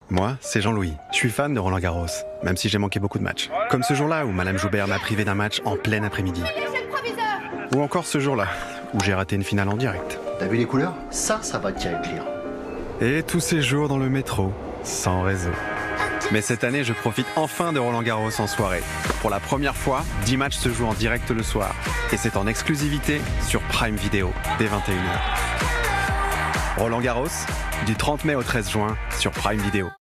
Moi, c'est Jean-Louis. Je suis fan de Roland Garros, même si j'ai manqué beaucoup de matchs. Comme ce jour-là où Madame Joubert m'a privé d'un match en plein après-midi. Ou encore ce jour-là, où j'ai raté une finale en direct. T'as vu les couleurs? Ça va te tirer le client. Et tous ces jours dans le métro, sans réseau. Mais cette année, je profite enfin de Roland Garros en soirée. Pour la première fois, 10 matchs se jouent en direct le soir. Et c'est en exclusivité sur Prime Video, dès 21h. Roland Garros, du 30 mai au 13 juin, sur Prime Video.